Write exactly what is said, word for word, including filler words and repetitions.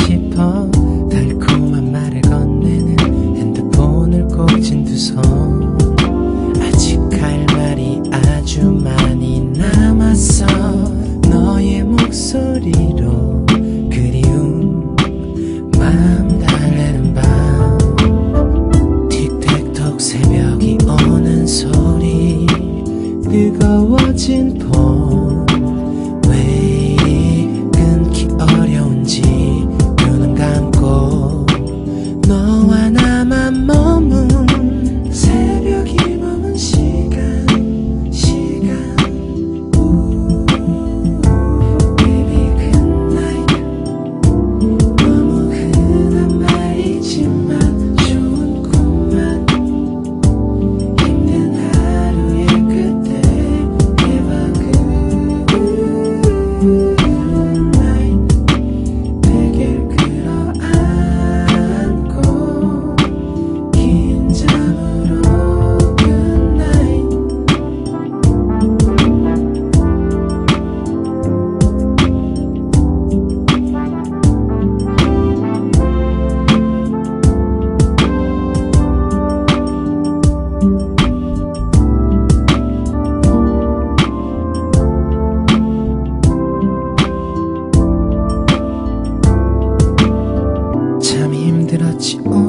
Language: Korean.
싶어 달콤한 말을 건네는 핸드폰을 꽂은 두 손. 아직 할 말이 아주 많이 남았어. 너의 목소리로 그리움 마음 달래는 밤. 틱택톡 새벽이 오는 소리 뜨거워진 폰. 왜 끊기 어려운지 눈은 감고 너와 나만 머문 새벽이 머문 시간 시간 Baby good night. 너무 흔한 말이지만 좋은 꿈만 힘든 하루의 끝에 내봐 good night. 베개를 끌어안고 긴 잠으로 good night. 참 힘들었지